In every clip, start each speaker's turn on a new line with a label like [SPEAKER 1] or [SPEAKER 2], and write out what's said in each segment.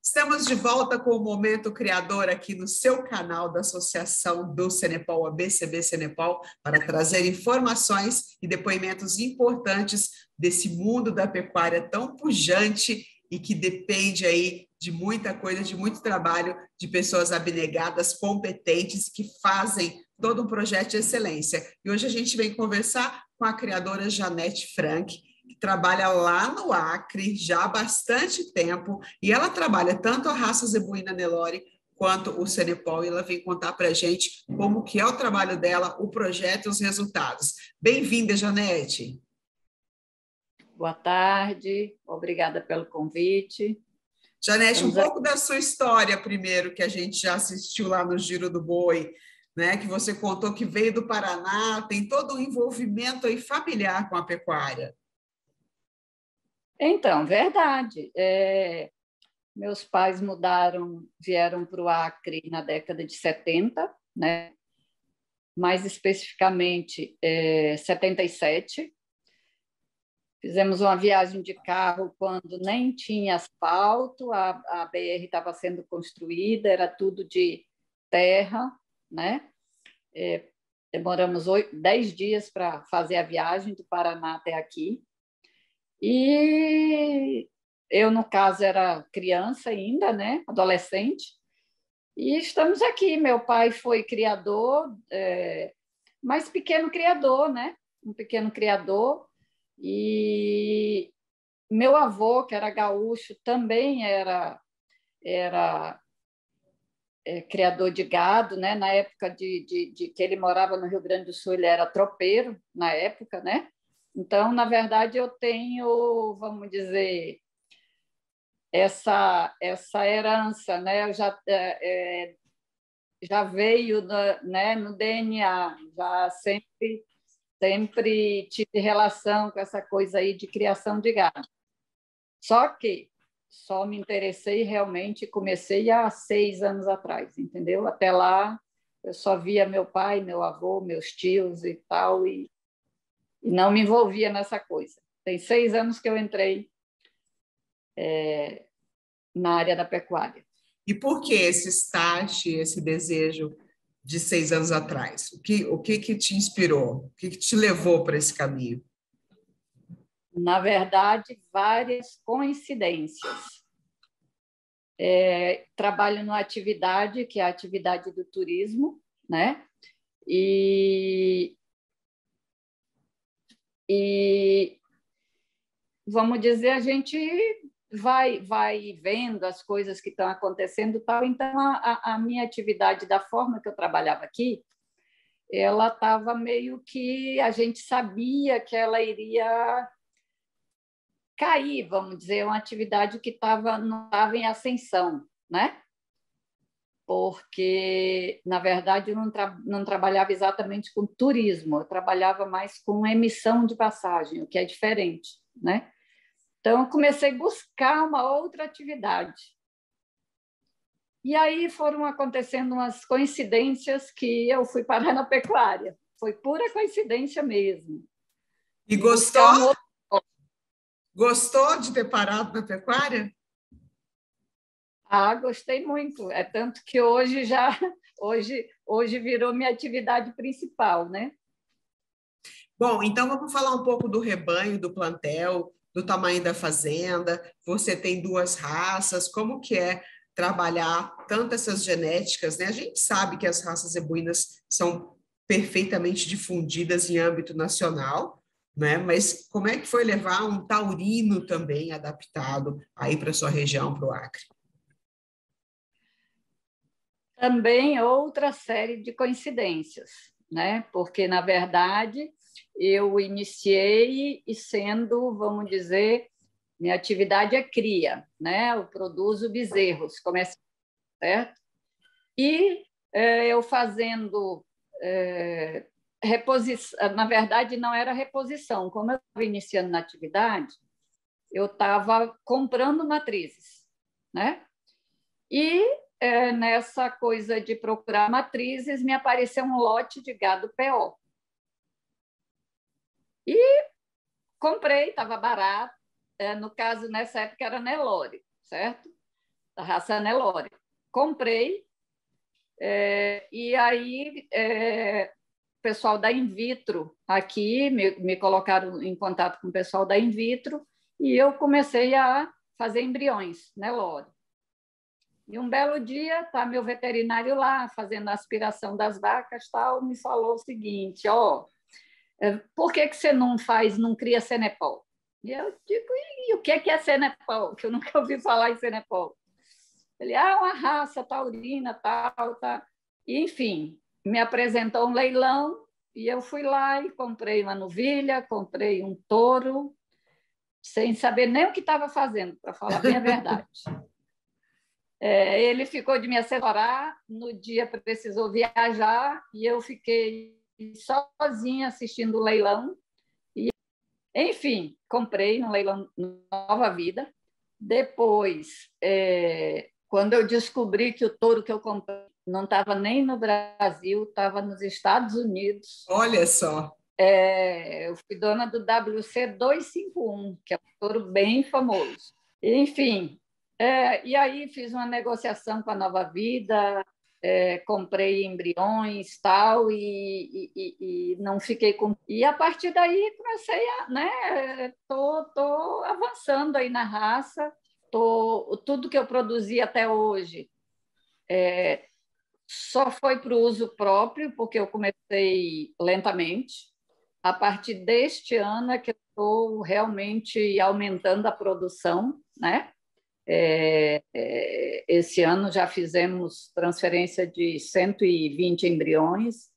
[SPEAKER 1] Estamos de volta com o Momento Criador aqui no seu canal da Associação do Cenepal, ABCB Cenepal, para trazer informações e depoimentos importantes desse mundo da pecuária tão pujante e que depende aí de muita coisa, de muito trabalho, de pessoas abnegadas, competentes, que fazem todo um projeto de excelência. E hoje a gente vem conversar com a criadora Janete Frank, que trabalha lá no Acre já há bastante tempo, e ela trabalha tanto a raça Zebuína Nelore quanto o Cenepal, e ela vem contar para a gente como que é o trabalho dela, o projeto e os resultados. Bem-vinda, Janete.
[SPEAKER 2] Boa tarde, obrigada pelo convite.
[SPEAKER 1] Janete, um pouco da sua história primeiro, que a gente já assistiu lá no Giro do Boi, né? Que você contou que veio do Paraná, tem todo um envolvimento aí familiar com a pecuária.
[SPEAKER 2] Então, verdade. Meus pais vieram para o Acre na década de 70, né? Mais especificamente 77. Fizemos uma viagem de carro quando nem tinha asfalto, a BR estava sendo construída, era tudo de terra, né? Demoramos 10 dias para fazer a viagem do Paraná até aqui. E eu, no caso, era criança ainda, né? Adolescente. E estamos aqui. Meu pai foi criador, mas pequeno criador, né? Um pequeno criador. E meu avô, que era gaúcho, também era criador de gado, né? Na época de que ele morava no Rio Grande do Sul, ele era tropeiro, na época, né? Então, na verdade, eu tenho, vamos dizer, essa herança, né? Eu já veio né, no DNA, já sempre tive relação com essa coisa aí de criação de gado. Só que só me interessei realmente, comecei há 6 anos atrás, entendeu? Até lá eu só via meu pai, meu avô, meus tios e tal, e não me envolvia nessa coisa. Tem 6 anos que eu entrei na área da pecuária.
[SPEAKER 1] E por que esse start, esse desejo de 6 anos atrás? O que te inspirou? O que te levou para esse caminho?
[SPEAKER 2] Na verdade, várias coincidências. Trabalho numa atividade que é a atividade do turismo, né? E vamos dizer, a gente vai vendo as coisas que estão acontecendo, tal. Então a minha atividade, da forma que eu trabalhava aqui, ela estava meio que a gente sabia que ela iria cair, vamos dizer, uma atividade que não estava em ascensão, né? Porque, na verdade, eu não trabalhava exatamente com turismo, eu trabalhava mais com emissão de passagem, o que é diferente, né? Então, eu comecei a buscar uma outra atividade. E aí foram acontecendo umas coincidências que eu fui parar na pecuária. Foi pura coincidência mesmo.
[SPEAKER 1] E gostou? Gostou de ter parado na pecuária?
[SPEAKER 2] Gostei muito. É tanto que hoje virou minha atividade principal, né?
[SPEAKER 1] Bom, então vamos falar um pouco do rebanho, do plantel, do tamanho da fazenda. Você tem 2 raças, como que é trabalhar tanto essas genéticas, né? A gente sabe que as raças zebuínas são perfeitamente difundidas em âmbito nacional, né? Mas como é que foi levar um taurino também adaptado aí para sua região, para o Acre?
[SPEAKER 2] Também outra série de coincidências, né? Porque, na verdade, eu iniciei e sendo, vamos dizer, minha atividade é cria, né? Eu produzo bezerros, certo? E eu fazendo reposição, na verdade, não era reposição. Como eu estava iniciando na atividade, eu estava comprando matrizes, né? E nessa coisa de procurar matrizes, me apareceu um lote de gado PO. E comprei, estava barato. No caso, nessa época, era Nelore, certo? da raça Nelore. Comprei, e aí o pessoal da In Vitro aqui me colocaram em contato com o pessoal da In Vitro e eu comecei a fazer embriões Nelore. E um belo dia, tá meu veterinário lá fazendo a aspiração das vacas, tal, me falou o seguinte: por que você não cria Cenepol? E eu digo: e o que é Cenepol? Que eu nunca ouvi falar em Cenepol. Ele: uma raça taurina, tal, tá. E, enfim, me apresentou um leilão e eu fui lá e comprei uma novilha, comprei um touro, sem saber nem o que estava fazendo, para falar bem a verdade. Ele ficou de me assessorar, no dia precisou viajar e eu fiquei sozinha assistindo o leilão. E, enfim, comprei no leilão Nova Vida. Depois, quando eu descobri que o touro que eu comprei não estava nem no Brasil, estava nos Estados Unidos.
[SPEAKER 1] Olha só!
[SPEAKER 2] Eu fui dona do WC 251, que é um touro bem famoso. Enfim, e aí fiz uma negociação com a Nova Vida, comprei embriões tal, e não fiquei com. E a partir daí comecei a. Né, tô avançando aí na raça, tudo que eu produzi até hoje só foi para o uso próprio, porque eu comecei lentamente. A partir deste ano é que eu estou realmente aumentando a produção, né? Esse ano já fizemos transferência de 120 embriões,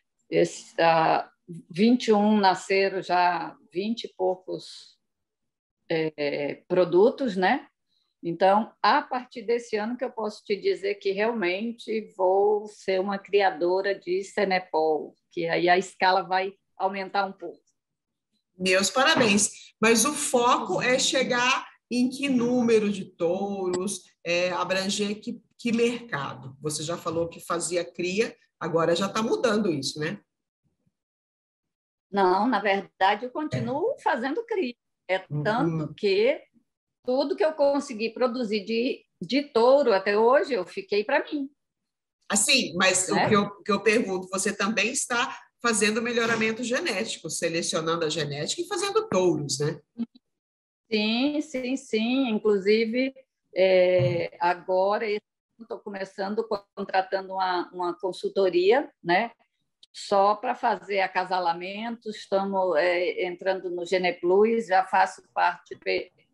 [SPEAKER 2] 21 nasceram já 20 e poucos produtos, né? Então, a partir desse ano que eu posso te dizer que realmente vou ser uma criadora de Cenepol, que aí a escala vai aumentar um pouco.
[SPEAKER 1] Meus parabéns. Mas o foco é chegar em que número de touros, abranger que mercado? Você já falou que fazia cria, agora já está mudando isso, né?
[SPEAKER 2] Não, na verdade, eu continuo fazendo cria. Tanto que tudo que eu consegui produzir de touro até hoje, eu fiquei para mim.
[SPEAKER 1] Assim, mas né? o que eu pergunto, você também está fazendo melhoramento genético, selecionando a genética e fazendo touros, né?
[SPEAKER 2] Sim, sim, sim. Inclusive, agora estou começando, contratando uma consultoria, né? Só para fazer acasalamento. Estamos entrando no Geneplus, já faço parte do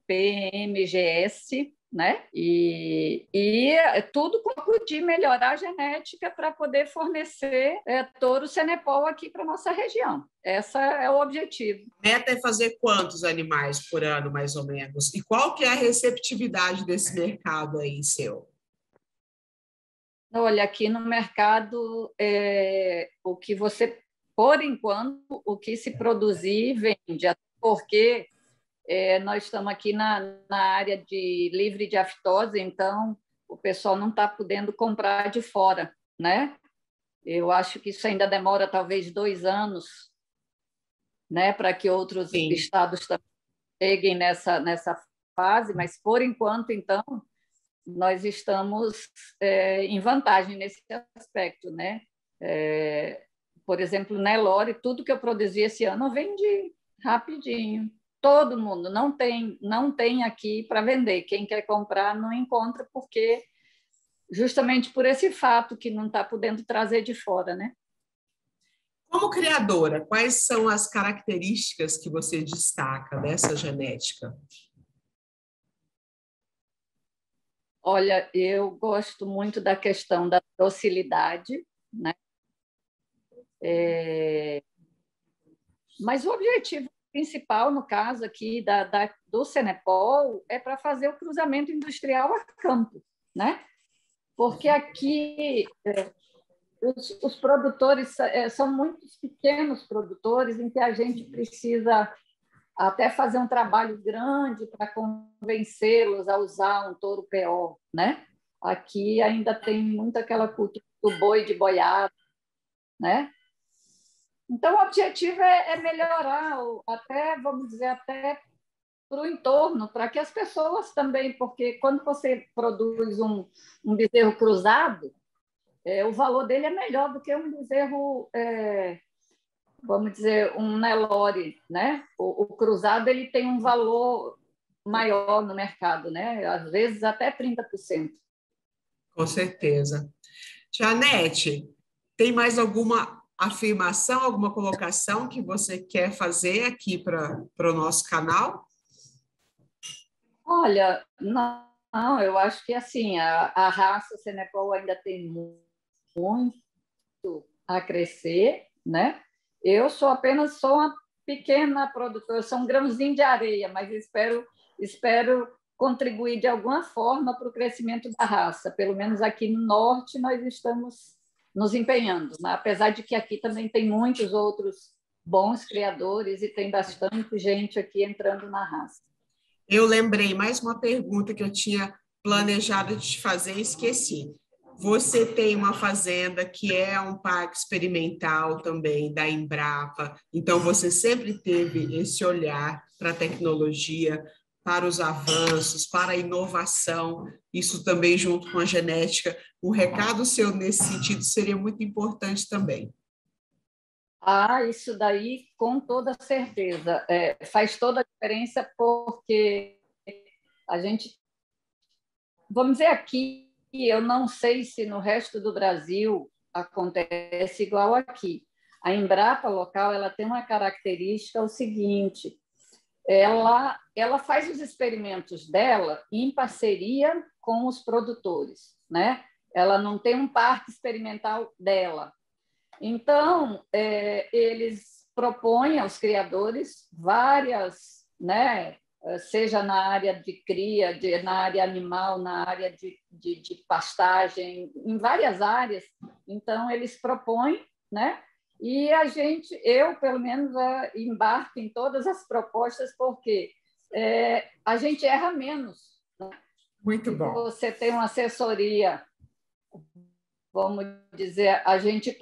[SPEAKER 2] PMGS, né? E tudo com de melhorar a genética para poder fornecer touro Cenepol aqui para nossa região. Esse é o objetivo.
[SPEAKER 1] A meta é fazer quantos animais por ano, mais ou menos? E qual que é a receptividade desse mercado aí seu?
[SPEAKER 2] Olha, aqui no mercado, o que você, por enquanto, o que se produzir vende, até porque nós estamos aqui na área de livre de aftosa, então o pessoal não está podendo comprar de fora, né? Eu acho que isso ainda demora talvez 2 anos, né, para que outros Sim. estados cheguem nessa fase, mas por enquanto, então, nós estamos em vantagem nesse aspecto, né? Por exemplo, Nelore, tudo que eu produzi esse ano eu vendi rapidinho. Todo mundo não tem aqui para vender. Quem quer comprar não encontra, porque justamente por esse fato que não está podendo trazer de fora, né?
[SPEAKER 1] Como criadora, quais são as características que você destaca dessa genética?
[SPEAKER 2] Olha, eu gosto muito da questão da docilidade, né? Mas o objetivo principal, no caso aqui do Cenepol, é para fazer o cruzamento industrial a campo, né? Porque aqui os produtores são muitos pequenos produtores em que a gente precisa até fazer um trabalho grande para convencê-los a usar um touro PO, né? Aqui ainda tem muito aquela cultura do boi de boiada, né? Então, o objetivo é melhorar, até, vamos dizer, até o entorno, para que as pessoas também, porque quando você produz um bezerro cruzado, o valor dele é melhor do que um bezerro, vamos dizer, um Nelore, né? O cruzado ele tem um valor maior no mercado, né? Às vezes até 30%.
[SPEAKER 1] Com certeza. Janete, tem mais alguma afirmação, alguma colocação que você quer fazer aqui para o nosso canal?
[SPEAKER 2] Olha, não, eu acho que assim, a raça Senepol ainda tem muito a crescer, né? Eu sou apenas uma pequena produtora, eu sou um grãozinho de areia, mas espero contribuir de alguma forma para o crescimento da raça. Pelo menos aqui no norte nós estamos nos empenhando, né? Apesar de que aqui também tem muitos outros bons criadores e tem bastante gente aqui entrando na raça.
[SPEAKER 1] Eu lembrei mais uma pergunta que eu tinha planejado de te fazer e esqueci. Você tem uma fazenda que é um parque experimental também da Embrapa, então você sempre teve esse olhar para a tecnologia, para os avanços, para a inovação, isso também junto com a genética. Um recado seu nesse sentido seria muito importante também.
[SPEAKER 2] Isso daí com toda certeza. Faz toda a diferença porque a gente, vamos dizer aqui, eu não sei se no resto do Brasil acontece igual aqui. A Embrapa local ela tem uma característica o seguinte, ela faz os experimentos dela em parceria com os produtores, né? Ela não tem um parque experimental dela. Então, eles propõem aos criadores várias, né, seja na área de cria, na área animal, na área de pastagem, em várias áreas. Então, eles propõem, né? E eu, pelo menos, embarco em todas as propostas, porque a gente erra menos. Né?
[SPEAKER 1] Muito bom.
[SPEAKER 2] Você tem uma assessoria, vamos dizer, a gente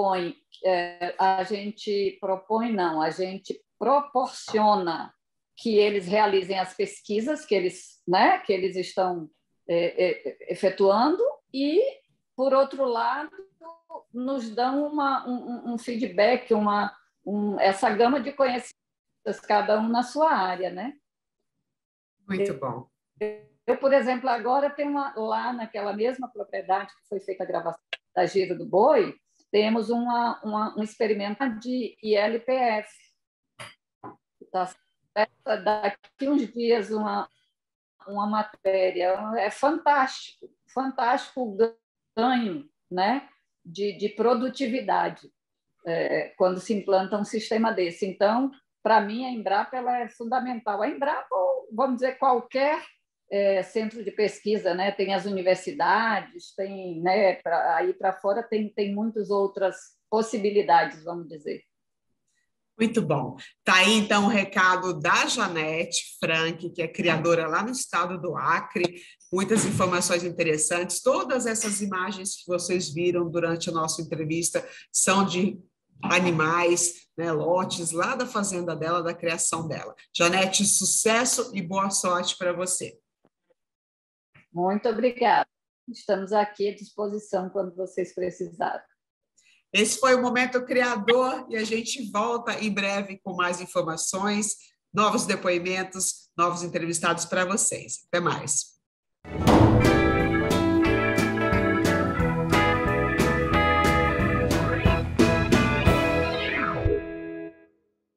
[SPEAKER 2] proporciona que eles realizem as pesquisas que eles estão efetuando e, por outro lado, nos dão um feedback, essa gama de conhecimentos, cada um na sua área, né?
[SPEAKER 1] Muito bom.
[SPEAKER 2] Eu, por exemplo, agora tenho lá naquela mesma propriedade que foi feita a gravação da Giro do Boi, temos um experimento de ILPF. Tá? Daqui uns dias uma matéria. É fantástico o ganho, né, de produtividade quando se implanta um sistema desse. Então, para mim, a Embrapa ela é fundamental. A Embrapa, vamos dizer, qualquer centro de pesquisa, né? Tem as universidades, tem, né, aí para fora tem muitas outras possibilidades, vamos dizer.
[SPEAKER 1] Muito bom. Tá aí, então, o recado da Janete Frank, que é criadora lá no estado do Acre. Muitas informações interessantes. Todas essas imagens que vocês viram durante a nossa entrevista são de animais, né, lotes lá da fazenda dela, da criação dela. Janete, sucesso e boa sorte para você.
[SPEAKER 2] Muito obrigada. Estamos aqui à disposição quando vocês precisarem.
[SPEAKER 1] Esse foi o Momento Criador e a gente volta em breve com mais informações, novos depoimentos, novos entrevistados para vocês. Até mais.